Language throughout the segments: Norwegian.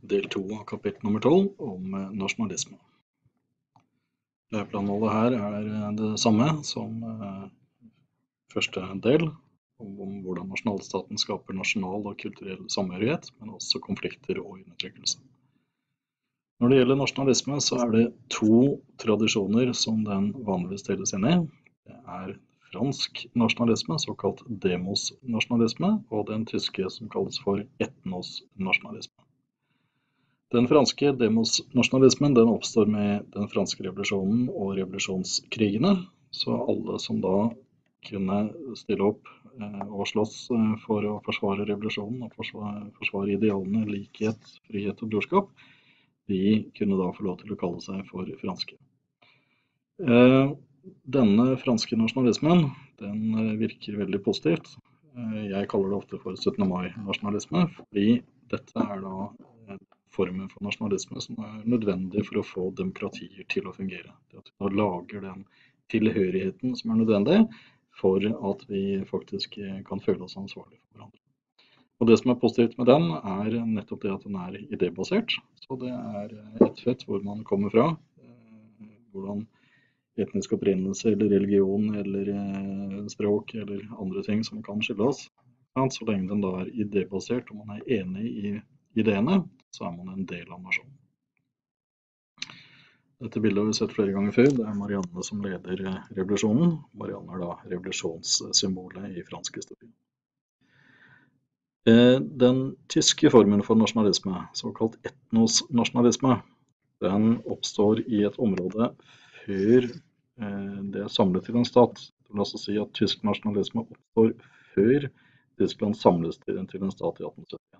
del 2 av kapittel nummer 12 om nasjonalisme. Læreplanmålet her det samme som første del, om hvordan nasjonalstaten skaper nasjonal og kulturell samhørighet, men også konflikter og undertrykkelse. Når det gjelder nasjonalisme, så det to tradisjoner som den vanligvis deles inn i. Det fransk nasjonalisme, såkalt demos-nasjonalisme, og den tyske som kalles for etnos-nasjonalisme. Den franske demos-nasjonalismen den oppstår med den franske revolusjonen og revolusjonskrigene, så alle som da kunne stille opp og slåss for å forsvare revolusjonen og forsvare idealene, likhet, frihet og brorskap, de kunne da få lov til å kalle seg for franske. Denne franske nasjonalismen, den virker veldig positivt. Jeg kaller det ofte for 17. mai-nasjonalisme, fordi dette da formen for nasjonalisme som nødvendig for å få demokratier til å fungere. Det at vi da lager den tilhørigheten som nødvendig for at vi faktisk kan føle oss ansvarlige for hverandre. Og det som positivt med den nettopp det at den idébasert. Så det et fett hvor man kommer fra, hvordan etnisk opprinnelse eller religion eller språk eller andre ting som kan skille oss. Så lenge den da idébasert og man enig i ideene, så man en del av nasjonen. Dette bildet har vi sett flere ganger før. Det Marianne som leder revolusjonen. Marianne da revolusjonssymbolet i fransk historie. Den tyske formen for nasjonalisme, såkalt etnos-nasjonalisme, den oppstår i et område før det samlet til en stat. Det vil altså si at tysk nasjonalisme oppstår før Tyskland samles til en stat i 1871.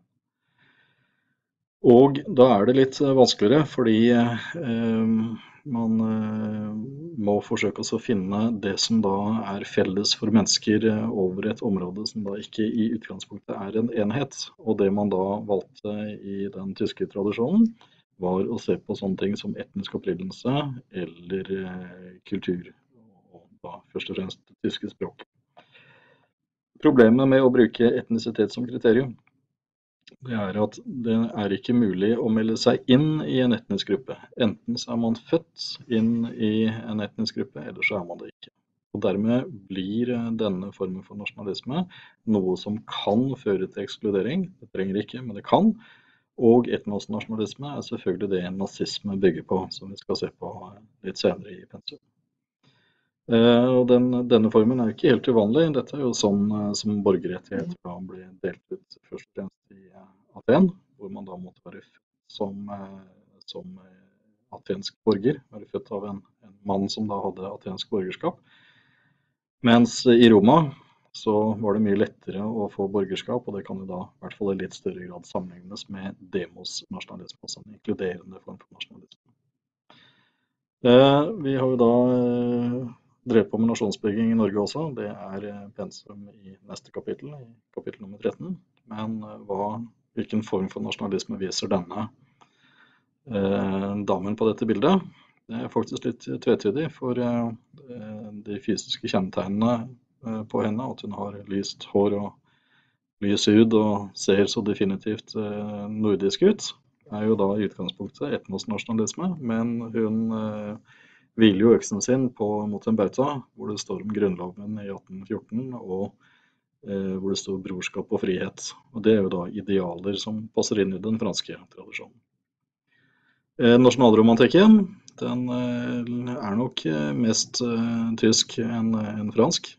Og da det litt vanskeligere, fordi man må forsøke å finne det som da felles for mennesker over et område som da ikke i utgangspunktet en enhet. Og det man da valgte i den tyske tradisjonen var å se på sånne ting som etnisk opprinnelse eller kultur, og da først og fremst det tyske språk. Problemet med å bruke etnisitet som kriterium, det at det ikke mulig å melde seg inn i en etnisk gruppe. Enten så man født inn i en etnisk gruppe, eller så man det ikke. Og dermed blir denne formen for nasjonalisme noe som kan føre til ekskludering. Det trenger ikke, men det kan. Og etnosnasjonalisme selvfølgelig det nazisme bygger på, som vi skal se på litt senere i pensum. Og denne formen ikke helt uvanlig. Dette jo sånn som borgerrettigheter da ble delt ut først og fremst i Aten, hvor man da måtte være født som atensk borger, være født av en mann som da hadde atensk borgerskap. Mens i Roma så var det mye lettere å få borgerskap, og det kan jo da i hvert fall i litt større grad sammenlignes med demos-nasjonalisme, altså en inkluderende form for nasjonalisme. Vi har jo da drevet på med nasjonsbygging i Norge også. Det pensum i neste kapittel, i kapittel nummer 13. Men hvilken form for nasjonalisme viser denne damen på dette bildet? Det faktisk litt tvetydig, for de fysiske kjennetegnene på henne, at hun har lyst hår og lys hud og ser så definitivt nordisk ut, jo da i utgangspunktet etnosnasjonalisme, men hun hviler jo øksen sin mot en bauta, hvor det står om grunnloven i 1814, og hvor det står brorskap og frihet. Og det jo da idealer som passer inn i den franske tradisjonen. Nasjonalromantikken, den nok mest tysk enn fransk.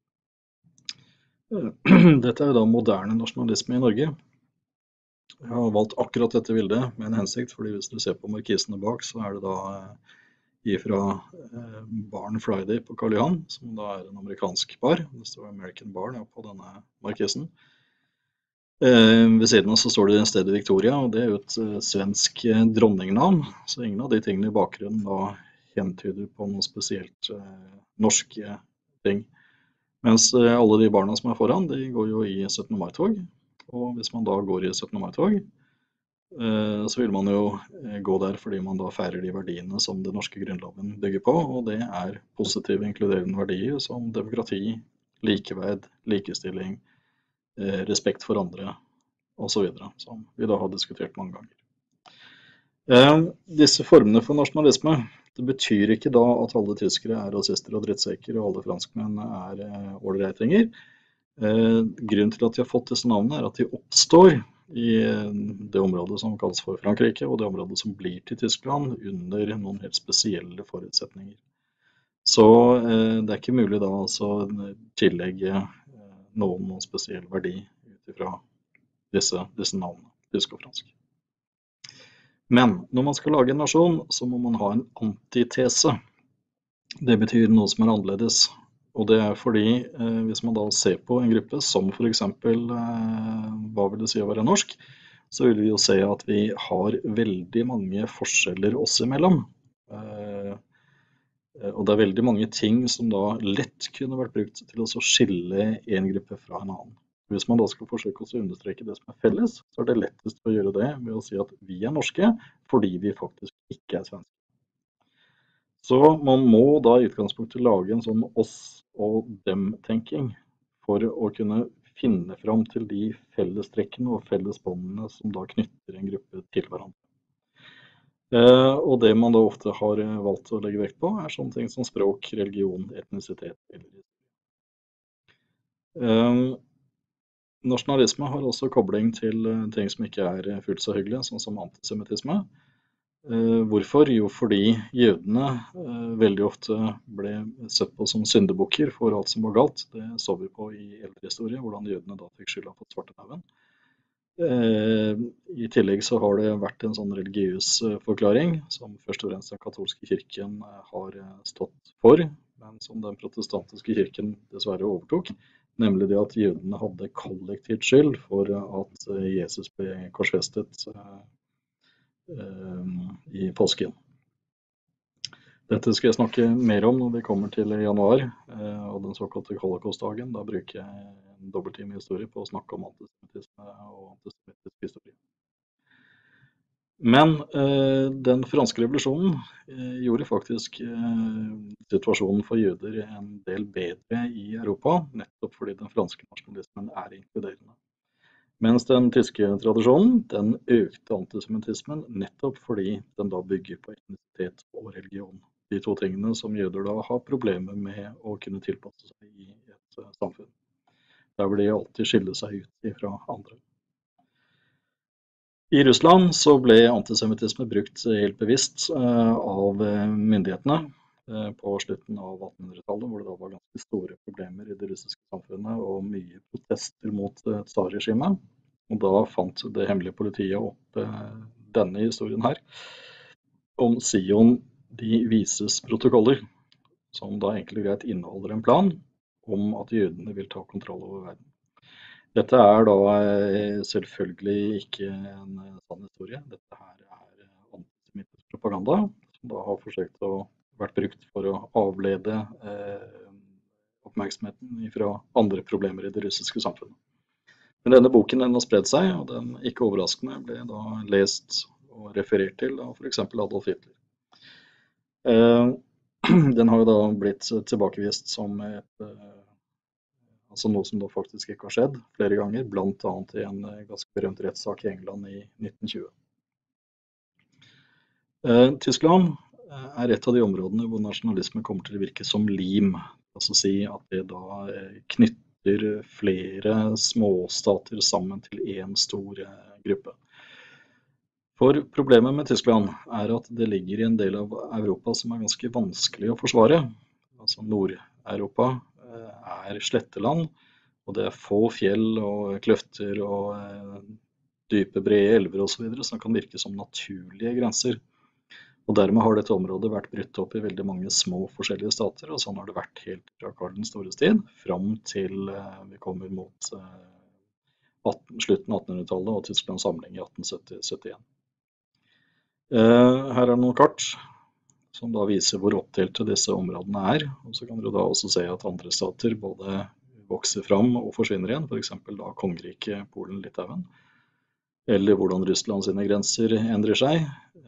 Dette jo da moderne nasjonalisme i Norge. Jeg har valgt akkurat dette bildet med en hensikt, fordi hvis dere ser på markisene bak, så det da fra Barn Friday på Karl Johan, som da en amerikansk bar. Det står American Bar på denne markisen. Ved siden av så står det stedet Victoria, og det jo et svensk dronningnavn, så ingen av de tingene i bakgrunnen da hentyder på noe spesielt norske ting. Mens alle de barna som foran, de går jo i 17. mai-tog, og hvis man da går i 17. mai-tog, så vil man jo gå der fordi man da feirer de verdiene som den norske grunnloven bygger på, og det positive inkluderende verdier som demokrati, likeverd, likestilling, respekt for andre, og så videre, som vi da har diskutert mange ganger. Disse formene for nasjonalisme, det betyr ikke da at alle tyskere er rasister og drittsekker, og alle franskmenn er ålreitinger. Grunnen til at de har fått disse navnene er at de oppstår i det området som kalles for Frankrike, og det området som blir til Tyskland under noen helt spesielle forutsetninger. Så det er ikke mulig da altså tillegge noen spesiell verdi ut ifra disse navnene, tysk og fransk. Men når man skal lage en nasjon, så må man ha en antitese. Det betyr noe som er annerledes. Og det er fordi hvis man da ser på en gruppe som for eksempel, hva vil det si å være norsk, så vil vi jo se at vi har veldig mange forskjeller oss imellom. Og det er veldig mange ting som da lett kunne vært brukt til å skille en gruppe fra en annen. Hvis man da skal forsøke å understreke det som er felles, så er det lettest å gjøre det ved å si at vi er norske, fordi vi faktisk ikke er svenske. Så man må da i utgangspunktet lage en sånn oss- og dem-tenking for å kunne finne fram til de fellestrekkene og fellesbåndene som da knytter en gruppe til hverandre. Og det man da ofte har valgt å legge vekt på er sånne ting som språk, religion, etnisitet eller nasjonalisme har også kobling til ting som ikke er fullt så hyggelige, sånn som antisemittisme. Hvorfor? Jo, fordi jødene veldig ofte ble sett på som syndebukker for alt som var galt. Det så vi på i eldre historie, hvordan jødene da fikk skylda på svartedauden. I tillegg så har det vært en sånn religiøs forklaring, som først og fremst den katolske kirken har stått for, men som den protestantiske kirken dessverre overtok, nemlig det at jødene hadde kollektivt skyld for at Jesus ble korsfestet i påsken. Dette skal jeg snakke mer om når vi kommer til januar og den såkalte Holocaust-dagen. Da bruker jeg en dobbelttime historie på å snakke om antisemittisme og antisemittisk historie. Men den franske revolusjonen gjorde faktisk situasjonen for jøder en del bedre i Europa, nettopp fordi den franske nasjonalismen er inkluderende. Mens den tyske tradisjonen, den økte antisemittismen nettopp fordi den da bygger på etnisitet og religion. De to tingene som jøder da har problemer med å kunne tilpasse seg i et samfunn. Der vil de alltid skille seg ut fra andre. I Russland så ble antisemittisme brukt helt bevisst av myndighetene på slutten av 1800-tallet, hvor det da var ganske store problemer i det russiske samfunnet og mye protester mot tsarregimet. Og da fant det hemmelige politiet opp denne historien her om Sion de vises protokoller, som da egentlig greit inneholder en plan om at jødene vil ta kontroll over verden. Dette er da selvfølgelig ikke en sann historie. Dette her er antisemittisk propaganda, som da har forsøkt å vært brukt for å avlede oppmerksomheten fra andre problemer i det russiske samfunnet. Men denne boken den har spredd seg, og den ikke overraskende ble da lest og referert til av for eksempel Adolf Hitler. Den har jo da blitt tilbakevist som altså noe som da faktisk ikke har skjedd flere ganger, blant annet i en ganske berømt rettssak i England i 1920. Tyskland er et av de områdene hvor nasjonalisme kommer til å virke som lim, altså si at det da knytter flere småstater sammen til en stor gruppe. For problemet med Tyskland er at det ligger i en del av Europa som er ganske vanskelig å forsvare. Altså Nord-Europa er sletteland, og det er få fjell og kløfter og dype, brede elver og så videre, som kan virke som naturlige grenser. Og dermed har dette området vært brutt opp i veldig mange små forskjellige stater, og sånn har det vært helt fra Karl den stores tid, fram til vi kommer mot slutten av 1800-tallet og Tysklands samling i 1871. Her er noen kart som da viser hvor oppdelte disse områdene er, og så kan dere da også se at andre stater både vokser fram og forsvinner igjen, for eksempel da kongeriket Polen, Litauen, eller hvordan Russland sine grenser endrer seg,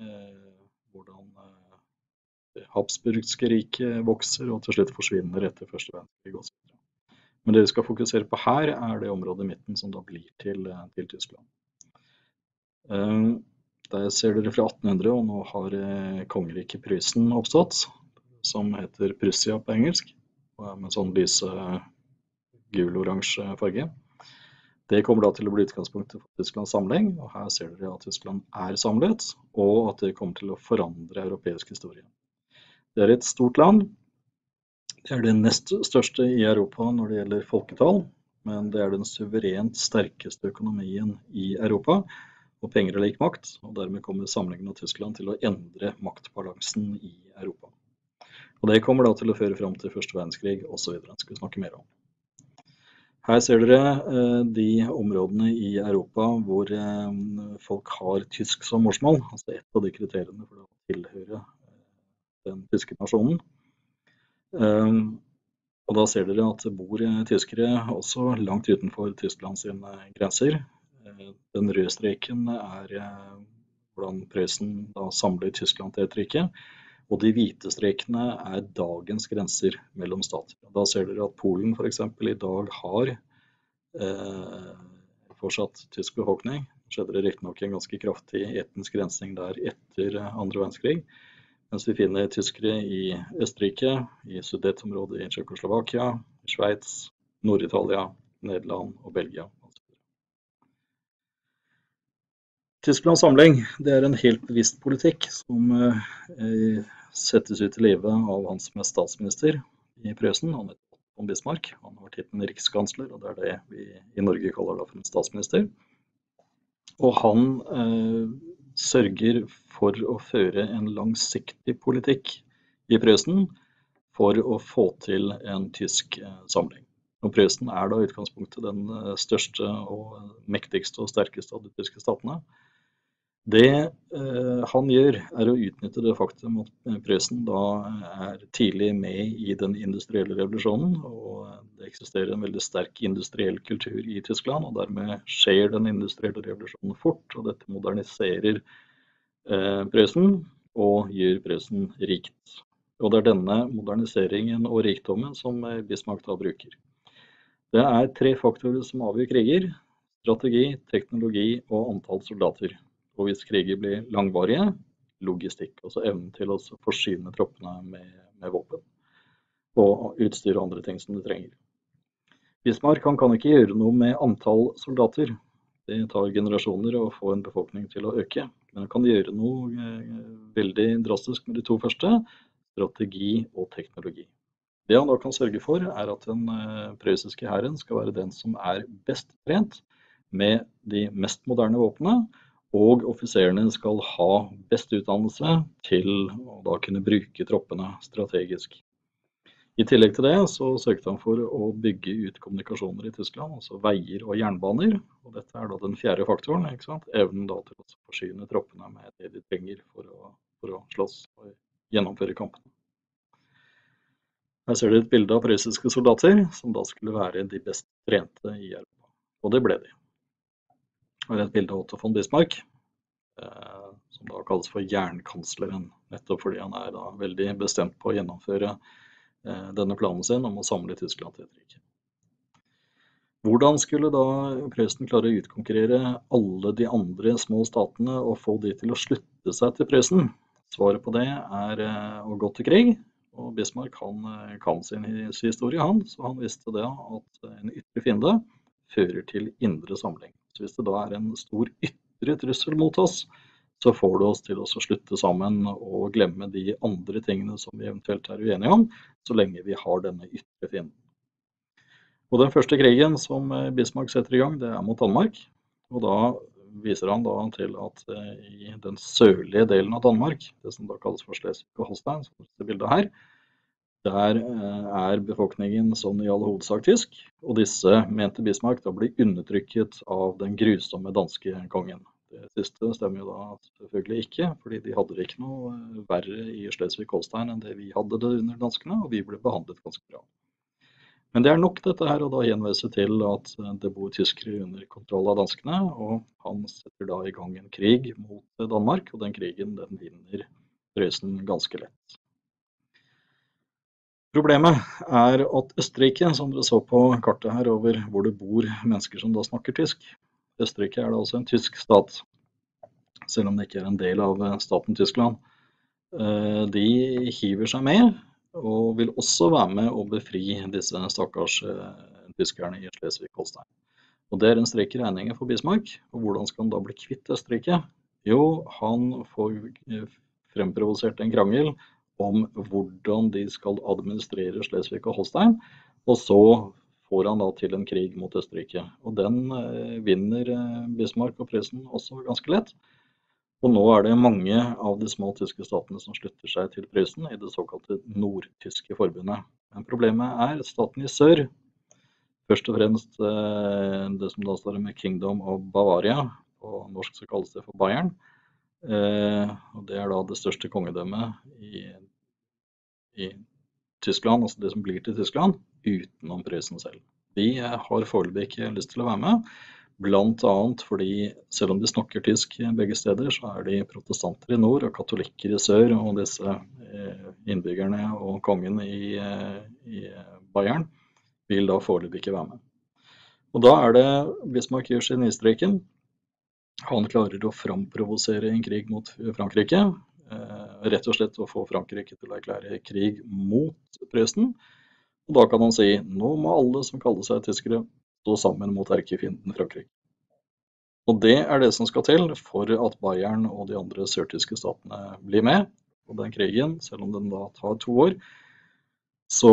hvordan Habsburgske riket vokser og til slutt forsvinner etter første verdenskrig og så videre. Men det vi skal fokusere på her er det området i midten som da blir til Tyskland. Der ser dere fra 1800, og nå har kongeriket Prøysen oppstått, som heter Prussia på engelsk, med sånn lyse gul-oransje farge. Det kommer da til å bli utgangspunktet for Tysklands samling, og her ser dere at Tyskland er samlet, og at det kommer til å forandre europeisk historie. Det er et stort land. Det er det nest største i Europa når det gjelder folketall, men det er den suverent sterkeste økonomien i Europa, og penger er lik makt, og dermed kommer samlingen av Tyskland til å endre maktbalansen i Europa. Og det kommer da til å føre frem til Første verdenskrig og så videre, skal vi snakke mer om. Her ser dere de områdene i Europa hvor folk har tysk som morsmål, altså et av de kriteriene for å tilhøre den tyske nasjonen. Og da ser dere at det bor tyskere også langt utenfor Tyskland sine grenser. Den røde streken er hvordan Prøysen da samler Tyskland til et rike, og de hvite strekene er dagens grenser mellom stater. Da ser dere at Polen for eksempel i dag har fortsatt tysk befolkning. Det skjedde det riktig nok en ganske kraftig etnisk rensing der etter andre verdenskrig, mens vi finner tyskere i Østerrike, i Sudetområdet i Tsjekkoslovakia, Sveits, Nord-Italia, Nederland og Belgia. Tysklands samling, det er en helt bevisst politikk som settes ut i livet av han som er statsminister i Prøysen, han heter von Bismarck. Han har tittelen rikskansler, og det er det vi i Norge kaller da for en statsminister. Og han sørger for å føre en langsiktig politikk i Prøysen for å få til en tysk samling. Og Prøysen er da i utgangspunktet den største og mektigste og sterkeste av de tyske statene. Det han gjør er å utnytte det faktum at Prøysen da er tidlig med i den industrielle revolusjonen, og det eksisterer en veldig sterk industriell kultur i Tyskland, og dermed skjer den industrielle revolusjonen fort, og dette moderniserer Prøysen og gjør Prøysen rikt. Og det er denne moderniseringen og rikdommen som Bismarck da bruker. Det er 3 faktorer som avgjør kriger: strategi, teknologi og antall soldater. Og hvis kriger blir langvarige, logistikk, altså evnen til å forsyne troppene med våpen og utstyr og andre ting som de trenger. Bismarck kan ikke gjøre noe med antall soldater. Det tar generasjoner å få en befolkning til å øke, men han kan gjøre noe veldig drastisk med de 2 første, strategi og teknologi. Det han da kan sørge for er at den prøysiske hæren skal være den som er best trent med de mest moderne våpnene, og offiserene skal ha best utdannelse til å da kunne bruke troppene strategisk. I tillegg til det så sørget han for å bygge ut kommunikasjoner i Tyskland, altså veier og jernbaner. Og dette er da den 4. faktoren, ikke sant? Evnen da til å forsyne troppene med det de trenger for å slåss og gjennomføre kampene. Her ser dere et bilde av prøysiske soldater, som da skulle være de best trente i Europa. Og det ble de. Her er et bilde av Otto von Bismarck, som da kalles for jernkansleren, nettopp fordi han er da veldig bestemt på å gjennomføre denne planen sin om å samle Tyskland til et rike. Hvordan skulle da Prøysen klare å utkonkurrere alle de andre små statene og få de til å slutte seg til Prøysen? Svaret på det er å gå til krig, og Bismarck kan sin historie, så han visste det at en ytre fiende fører til indre samling. Så hvis det da er en stor ytre trussel mot oss, så får det oss til å slutte sammen og glemme de andre tingene som vi eventuelt er uenige om, så lenge vi har denne ytre fienden. Og den første krigen som Bismarck setter i gang, det er mot Danmark, og da viser han da til at i den sørlige delen av Danmark, det som da kalles for Schleswig og Holstein, som er bildet her, der er befolkningen sånn i all hovedsak tysk, og disse mente Bismarck da blir undertrykket av den grusomme danske kongen. Det siste stemmer jo da selvfølgelig ikke, fordi de hadde det ikke noe verre i Schleswig-Holstein enn det vi hadde det under danskene, og vi ble behandlet ganske bra. Men det er nok dette her, og da gjenviser til at det bor tyskere under kontroll av danskene, og han setter da i gang en krig mot Danmark, og den krigen den vinner Prøysen ganske lett. Problemet er at Østerrike, som dere så på kartet her over hvor det bor mennesker som da snakker tysk. Østerrike er da også en tysk stat. selv om det ikke en del av staten Tyskland. De hiver seg med, og vil også være med å befri disse stakkars tyskerne i Schleswig-Holstein. Og det en strekk i regningen for Bismarck, og hvordan skal han da bli kvitt det strekket? Jo, han får fremprovosert en krangel om hvordan de skal administrere Schleswig og Holstein, og så får han da til en krig mot Østerrike. Og den vinner Bismarck og Preussen også ganske lett. Og nå det mange av de små tyske statene som slutter seg til Preussen i det såkalte nordtyske forbundet. Men problemet staten i sør. Først og fremst det som da står med Kingdom of Bavaria, på norsk så kalles det for Bayern. Og det da det største kongedømmet i Tyskland, altså det som blir til Tyskland, utenom Preussen selv. De har foreløpig ikke lyst til å være med, blant annet fordi selv om de snakker tysk begge steder, så de protestanter i nord og katolikker i sør, og disse innbyggerne og kongen i Bayern vil da foreløpig ikke være med. Og da det Bismarck gjør sin genistreken. Han klarer å framprovosere en krig mot Frankrike, rett og slett å få Frankrike til å erklære krig mot Preussen. Og da kan han si, nå må alle som kaller seg tyskere stå sammen mot erkefienden Frankrike. Og det det som skal til for at Bayern og de andre sørtyske statene blir med på den krigen, selv om den da tar 2 år, så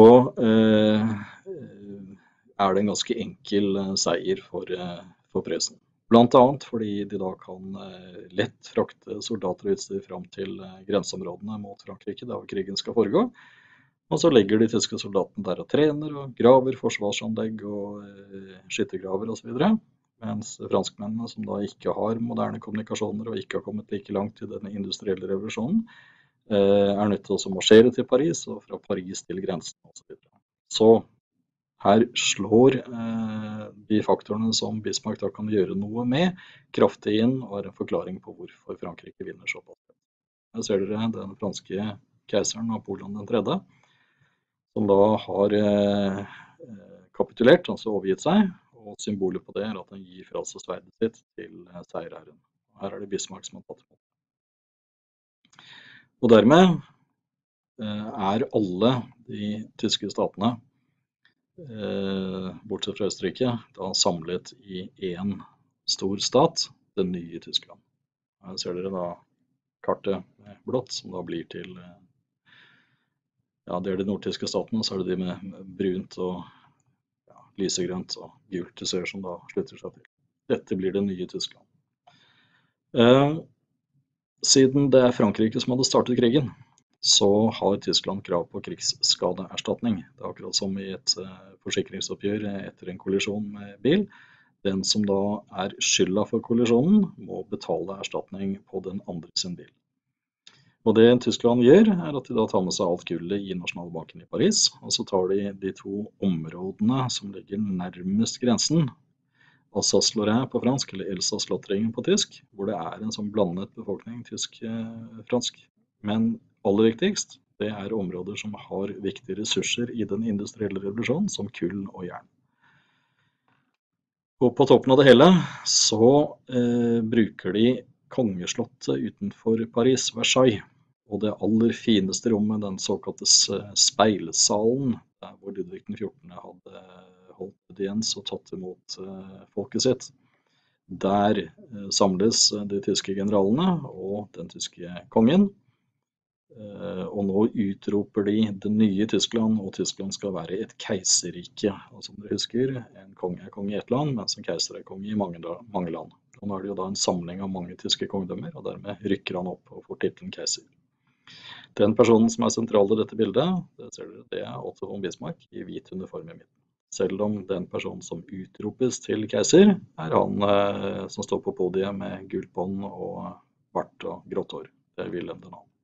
det en ganske enkel seier for Preussen. Blant annet fordi de da kan lett frakte soldater og utstyr fram til grenseområdene mot Frankrike, der krigen skal foregå. Og så legger de tyske soldatene der og trener og graver forsvarsanlegg og skyttergraver og så videre. Mens franskmennene, som da ikke har moderne kommunikasjoner og ikke har kommet like langt i denne industrielle revolusjonen, nødt til å marsjere til Paris og fra Paris til grensen og så videre. Så her slår de faktorene som Bismarck da kan gjøre noe med, kraftig inn og en forklaring på hvorfor Frankrike vinner såpass. Her ser dere den franske keiseren Napoleon III, som da har kapitulert, altså overgitt seg, og symbolet på det at han gir fra seg sverdet sitt til seierherren. Her det Bismarck som har tatt imot. Og dermed alle de tyske statene, bortsett fra Østerrike, da samlet i en stor stat, den nye Tyskland. Her ser dere da kartet blått, som da blir til, ja, det de nordtyske statene, så det de med brunt og lysegrønt og gult til sør som da slutter seg til. Dette blir det nye Tyskland. Siden det Frankrike som hadde startet krigen, så har Tyskland krav på krigsskadeerstatning. Det akkurat som i et forsikringsoppgjør etter en kollisjon med bil. Den som da skylda for kollisjonen, må betale erstatning på den andre sin bil. Og det Tyskland gjør, at de da tar med seg alt gullet i Nasjonalbanken i Paris, og så tar de 2 områdene som ligger nærmest grensen, Alsace-Lorraine på fransk, eller Elsass-Lothringen på tysk, hvor det en sånn blandet befolkning, tysk-fransk. Men aller viktigst, det områder som har viktige ressurser i den industrielle revolusjonen, som kull og jern. Og på toppen av det hele, så bruker de kongeslottet utenfor Paris, Versailles, og det aller fineste rommet, den såkalte speilsalen, der hvor Ludvig den 14. hadde holdt audiens og tatt imot folket sitt. Der samles de tyske generalene og den tyske kongen, og nå utroper de det nye Tyskland, og Tyskland skal være et keiserrike. Og som dere husker, en konge konge i et land, mens en keiser konge i mange land. Og nå det jo da en samling av mange tyske kongedømmer, og dermed rykker han opp og får tittelen keiser. Den personen som sentral i dette bildet, det ser dere, det Otto von Bismarck i hvit uniform i midten. Selv om den personen som utropes til keiser, han som står på podiet med gult bånd og bart og grått hår. Det Wilhelm den annen.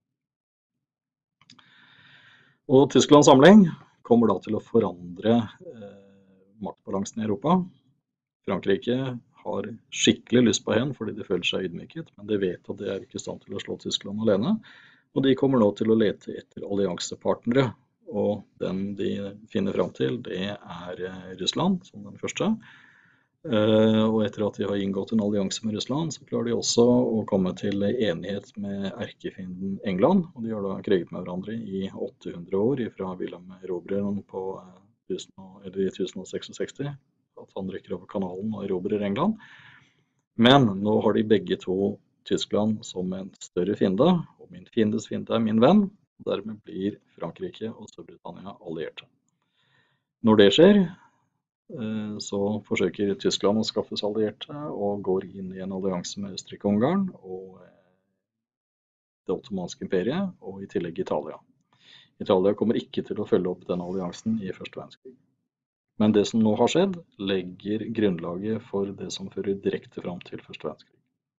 Og Tysklands samling kommer da til å forandre maktbalansen i Europa. Frankrike har skikkelig lyst på henne fordi de føler seg ydmyket, men de vet at de ikke i stand til å slå Tyskland alene. Og de kommer nå til å lete etter alliansepartnere, og den de finner frem til, det Russland som den første. Og etter at de har inngått en allianse med Russland, så klarer de også å komme til enighet med erkefienden England. Og de har da kriget med hverandre i 800 år, fra Wilhelm Erobreren i 1066, at han rekker over kanalen og erobrer England. Men nå har de begge to Tyskland som en større fiende, og min fiendes fiende er min venn. Og dermed blir Frankrike og Storbritannia allierte. Når det skjer, så forsøker Tyskland å skaffe seg allierte og går inn i en allianse med Østerrike-Ungarn og det ottomanske imperiet, og i tillegg Italia. Italia kommer ikke til å følge opp den alliansen i første verdenskrig. Men det som nå har skjedd, legger grunnlaget for det som fører direkte fram til første verdenskrig.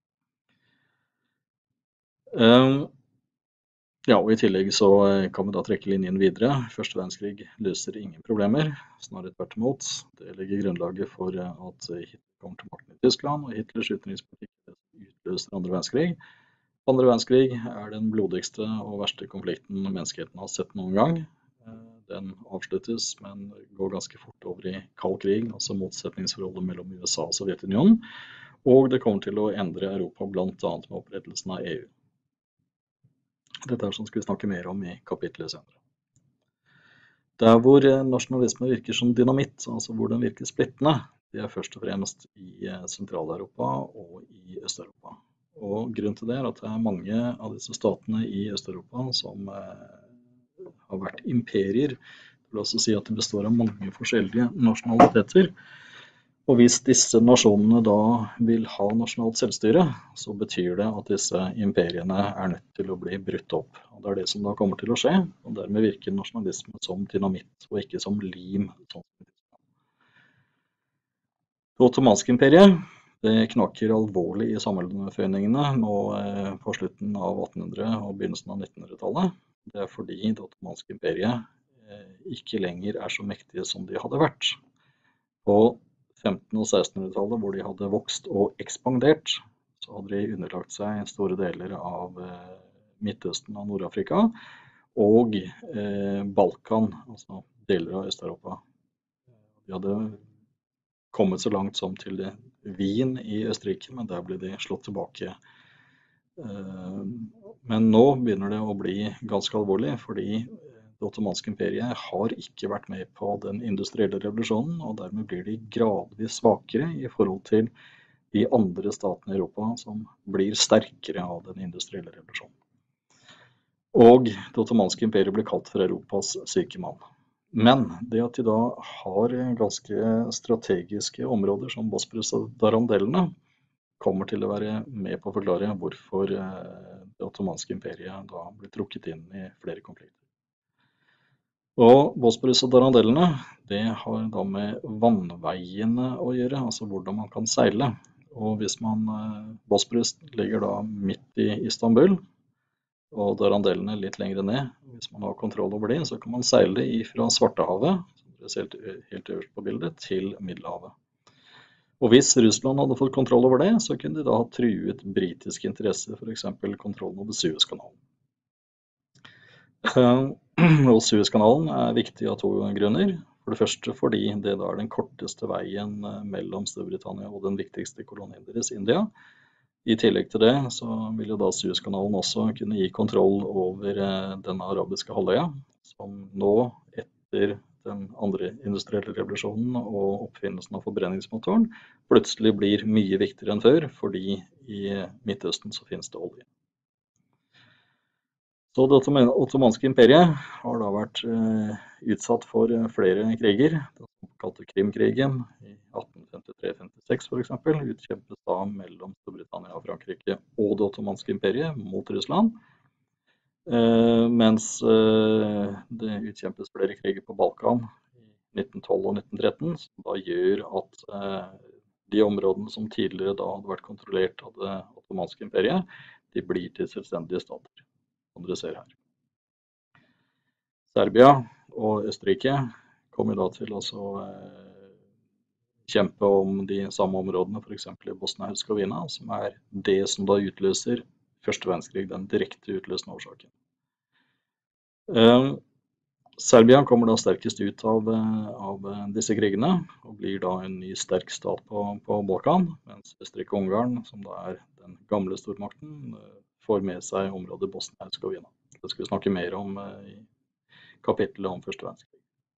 Ja, og i tillegg så kan vi da trekke linjen videre. Første verdenskrig løser ingen problemer, snarere tvert imot. Det legger grunnlaget for at Hitler kommer til makten i Tyskland, og Hitlers utenrikspolitikk utløser andre verdenskrig. Andre verdenskrig er den blodigste og verste konflikten menneskeheten har sett noen gang. Den avsluttes, men går ganske fort over i kald krig, altså motsetningsforholdet mellom USA og Sovjetunionen. Og det kommer til å endre Europa blant annet med opprettelsen av EU. Dette er som skal vi snakke mer om i kapitlet senere. Der hvor nasjonalisme virker som dynamitt, altså hvor den virker splittende, det er først og fremst i Sentral-Europa og i Øst-Europa. Og grunnen til det er at det er mange av disse statene i Øst-Europa som har vært imperier. Det vil også si at det består av mange forskjellige nasjonaliteter. Og hvis disse nasjonene da vil ha nasjonalt selvstyre, så betyr det at disse imperiene er nødt til å bli brutt opp. Og det er det som da kommer til å skje, og dermed virker nasjonalisme som dynamitt, og ikke som lim. Det ottomanske imperiet, det knaker alvorlig i sammenføyningene nå på slutten av 1800- og begynnelsen av 1900-tallet. Det er fordi det ottomanske imperiet ikke lenger er så mektige som de hadde vært. På 1500- og 1600-tallet, hvor de hadde vokst og ekspandert, så hadde de underlagt seg store deler av Midtøsten og Nord-Afrika, og Balkan, altså deler av Øst-Europa. De hadde kommet så langt som til Wien i Østerrike, men der ble de slått tilbake. Men nå begynner det å bli ganske alvorlig, fordi det ottomanske imperiet har ikke vært med på den industrielle revolusjonen, og dermed blir de gradvis svakere i forhold til de andre statene i Europa som blir sterkere av den industrielle revolusjonen. Og det ottomanske imperiet blir kalt for Europas syke mann. Men det at de da har ganske strategiske områder som Bosporus og Dardanellene, kommer til å være med på å forklare hvorfor det ottomanske imperiet da blir trukket inn i flere konflikter. Og Bosporus og Dardanellene, det har da med vannveiene å gjøre, altså hvordan man kan seile. Og hvis Bosporus ligger da midt i Istanbul, og Dardanellene litt lengre ned, hvis man har kontroll over det, så kan man seile fra Svartehavet, som dere ser helt øverst på bildet, til Middelhavet. Og hvis Russland hadde fått kontroll over det, så kunne de da ha truet britiske interesser, for eksempel kontrollen over Suezkanalen. Og Suezkanalen er viktig av to grunner. For det første fordi det da er den korteste veien mellom Storbritannia og den viktigste kolonien deres, India. I tillegg til det så vil jo da Suezkanalen også kunne gi kontroll over den arabiske halvøya, som nå etter den andre industrielle revolusjonen og oppfinnelsen av forbrenningsmotoren plutselig blir mye viktigere enn før, fordi i Midtøsten så finnes det olje. Så det ottomanske imperiet har da vært utsatt for flere kriger. Den kalte Krimkrigen i 1853-56 for eksempel, utkjempes da mellom Storbritannia og Frankrike og det ottomanske imperiet mot Russland. Mens det utkjempes flere kriger på Balkan i 1912 og 1913, som da gjør at de områdene som tidligere da hadde vært kontrollert av det ottomanske imperiet, de blir til selvstendige stater, som dere ser her. Serbia og Østerrike kommer da til å kjempe om de samme områdene, for eksempel i Bosnia-Herzegovina, som er det som da utløser første verdenskrig, den direkte utløsende årsaken. Serbia kommer da sterkest ut av disse krigene, og blir da en ny sterk stat på Balkan, mens Østerrike-Ungarn, som da er den gamle stormakten, får med seg området Bosnia-Herzegovina. Det skal vi snakke mer om i kapittelet om første verdenskrig.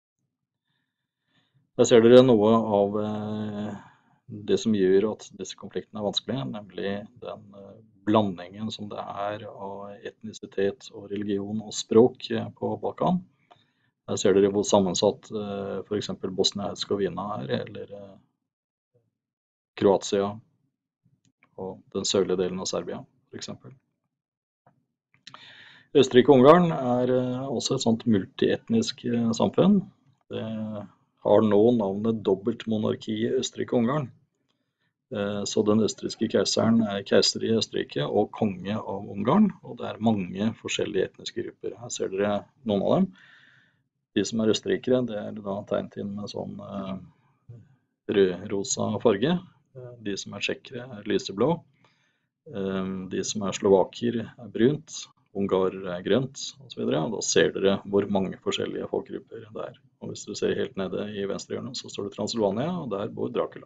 Der ser dere noe av det som gjør at disse konfliktene er vanskelige, nemlig den blandingen som det er av etnisitet og religion og språk på Balkan. Her ser dere hvor sammensatt for eksempel Bosnia-Herzegovina er, eller Kroatia og den sørlige delen av Serbia, for eksempel. Østerrike-Ungarn er også et sånt multietnisk samfunn. Det har nå navnet dobbeltmonarkiet Østerrike-Ungarn. Så den østerrikske keiseren er keiser i Østerrike og konge av Ungarn, og det er mange forskjellige etniske grupper. Her ser dere noen av dem. De som er østerrikere, det er da tegnet inn med sånn rød-rosa farge. De som er tsjekkere er lyseblå. De som er slovaker er brunt, ungarer er grønt, og så videre. Og da ser dere hvor mange forskjellige folkegrupper det er. Og hvis du ser helt nede i venstre hjørne, så står det Transylvania, og der bor Dracula.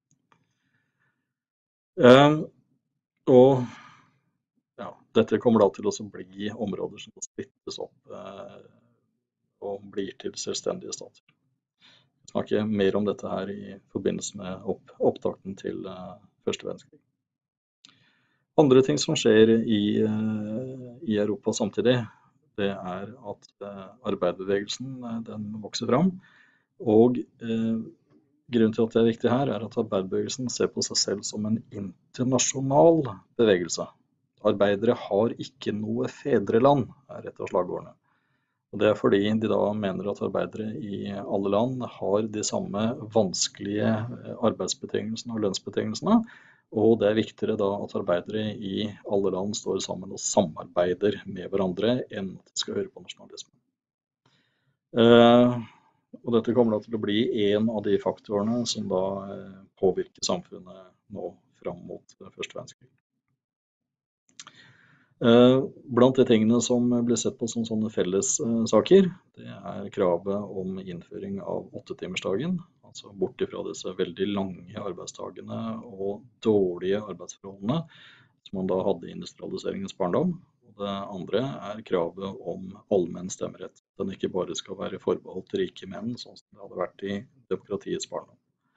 Og ja, dette kommer da til å bli områder som splittes opp og blir til selvstendige stater. Jeg snakker mer om dette her i forbindelse med opptakten til første verdenskrig. Andre ting som skjer i Europa samtidig, det er at arbeiderbevegelsen den vokser fram, og grunnen til at det er viktig her er at arbeiderbevegelsen ser på seg selv som en internasjonal bevegelse. Arbeidere har ikke noe fedreland, er et av slagordene. Og det er fordi de da mener at arbeidere i alle land har de samme vanskelige arbeidsbetingelsene og lønnsbetingelsene, og det er viktigere da at arbeidere i alle land står sammen og samarbeider med hverandre enn at de skal høre på nasjonalisme. Og dette kommer da til å bli en av de faktorene som da påvirker samfunnet nå fram mot første verdenskrig. Blant de tingene som blir sett på som sånne felles saker, det er kravet om innføring av 8-timersdagen, altså bort ifra disse veldig lange arbeidsdagene og dårlige arbeidsforholdene som man da hadde i industrialiseringens barndom. Og det andre er kravet om allmenn stemmerett. Den ikke bare skal være forbeholdt rike menn, sånn som det hadde vært i demokratiets barndom.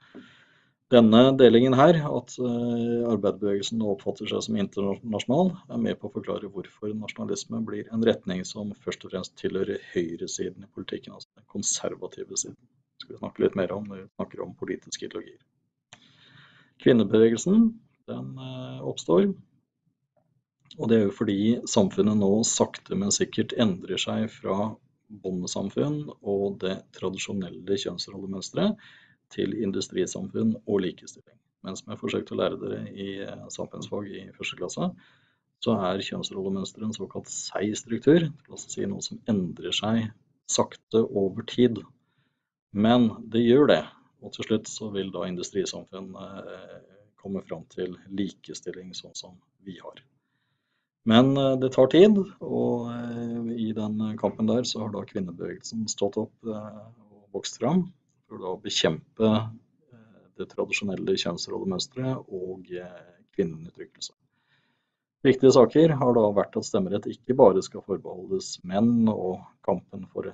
Denne delingen her, at arbeiderbevegelsen nå oppfatter seg som internasjonal, er med på å forklare hvorfor nasjonalisme blir en retning som først og fremst tilhører høyresiden i politikken, altså den konservative siden. Det skal vi snakke litt mer om når vi snakker om politiske ideologier. Kvinnebevegelsen, den oppstår, og det er jo fordi samfunnet nå sakte, men sikkert endrer seg fra bondesamfunn og det tradisjonelle kjønnsrollemønstret til industrisamfunn og likestilling. Men som jeg forsøkte å lære dere i samfunnsfag i første klasse, så er kjønnsrollemønstret en såkalt seig struktur, det vil si noe som endrer seg sakte over tid. Men det gjør det, og til slutt så vil da industrisamfunn komme fram til likestilling sånn som vi har. Men det tar tid, og i den kampen der så har da kvinnebevegelsen stått opp og vokst fram for å bekjempe det tradisjonelle kjønnsrollemønstret og kvinneundertrykkelse. Viktige saker har da vært at stemmerett ikke bare skal forbeholdes menn og kampen for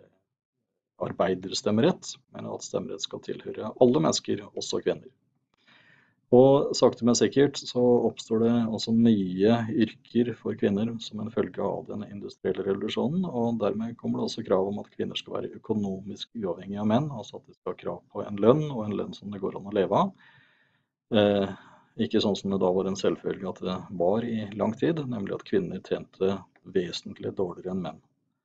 arbeiderstemmerett, men at stemmerett skal tilhøre alle mennesker, også kvinner. Og sakte men sikkert så oppstår det også nye yrker for kvinner som en følge av den industrielle revolusjonen, og dermed kommer det også krav om at kvinner skal være økonomisk uavhengige av menn, altså at de skal ha krav på en lønn, og en lønn som det går an å leve av. Ikke sånn som det da var en selvfølge at det var i lang tid, nemlig at kvinner tjente vesentlig dårligere enn menn.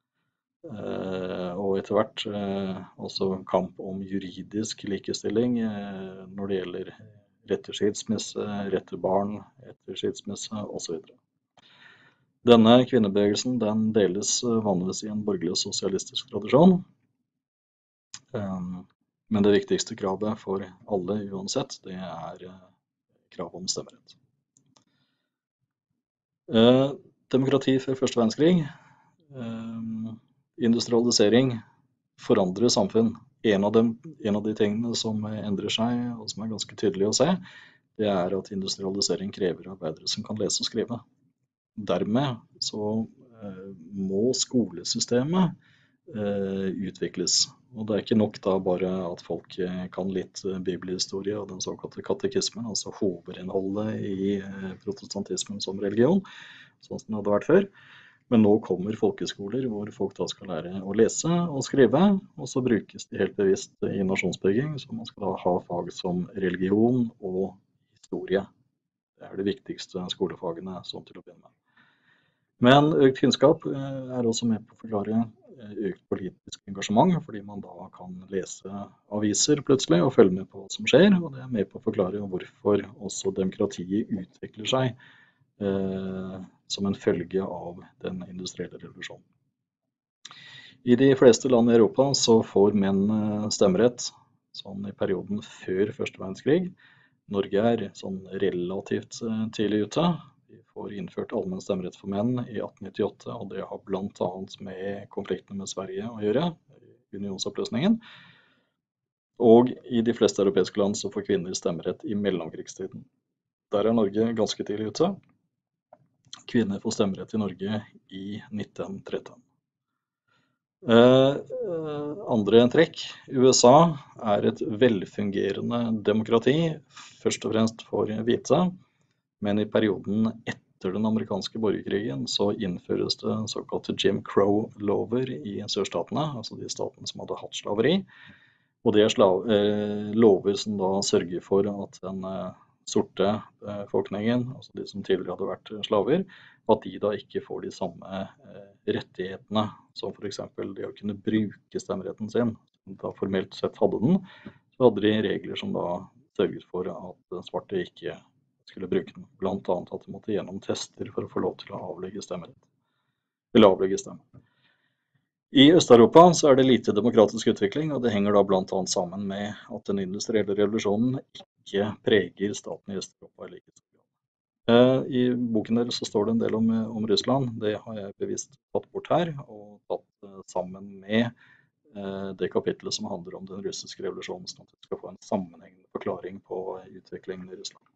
Og etter hvert også kamp om juridisk likestilling når det gjelder rett til skilsmisse, rett til barn, etter skilsmisse, og så videre. Denne kvinnebevegelsen den deles vanligvis i en borgerlig og sosialistisk tradisjon. Men det viktigste kravet for alle uansett, det er krav om stemmerett. Demokrati før første verdenskrig. Industrialisering forandrer samfunn. En av de tingene som endrer seg, og som ganske tydelig å se, det at industrialisering krever arbeidere som kan lese og skrive. Dermed så må skolesystemet utvikles. Og det ikke nok da bare at folk kan litt bibelhistorie og den såkalte katekismen, altså hovedinnholdet i protestantismen som religion, sånn som det hadde vært før. Men nå kommer folkeskoler hvor folk da skal lære å lese og skrive, og så brukes de helt bevisst i nasjonsbygging, så man skal da ha fag som religion og historie. Det det viktigste skolefagene sånn til å begynne med. Men økt kunnskap også med på å forklare økt politisk engasjement, fordi man da kan lese aviser plutselig og følge med på hva som skjer, og det med på å forklare hvorfor også demokratiet utvikler seg som en følge av den industrielle revolusjonen. I de fleste land i Europa så får menn stemmerett sånn i perioden før Første verdenskrig. Norge sånn relativt tidlig ute. Vi får innført allmenn stemmerett for menn i 1898, og det har blant annet med konfliktene med Sverige å gjøre, unionsoppløsningen. Og i de fleste europeiske land så får kvinner stemmerett i mellomkrigstiden. Der Norge ganske tidlig ute. Kvinner får stemmerett i Norge i 1913. Andre trekk. USA et velfungerende demokrati, først og fremst for hvite, men i perioden etter den amerikanske borgerkrigen så innføres det såkalte Jim Crow-lover i sørstatene, altså de statene som hadde hatt slaveri, og det lover som da sørger for at den sorte befolkningen, altså de som tidligere hadde vært slaver, at de da ikke får de samme rettighetene, som for eksempel det å kunne bruke stemmeretten sin. Da formelt sett hadde den, så hadde de regler som da sørget for at svarte ikke skulle bruke den. Blant annet at de måtte gjennom tester for å få lov til å avlegge stemme. I Øst-Europa så det lite demokratisk utvikling, og det henger da blant annet sammen med at den industrielle revolusjonen ikke preger staten i Øst-Europa i like stor grad. I boken deres så står det en del om Russland. Det har jeg bevisst tatt bort her, og tatt sammen med det kapitlet som handler om den russiske revolusjonen, sånn at vi skal få en sammenhengende forklaring på utviklingen i Russland.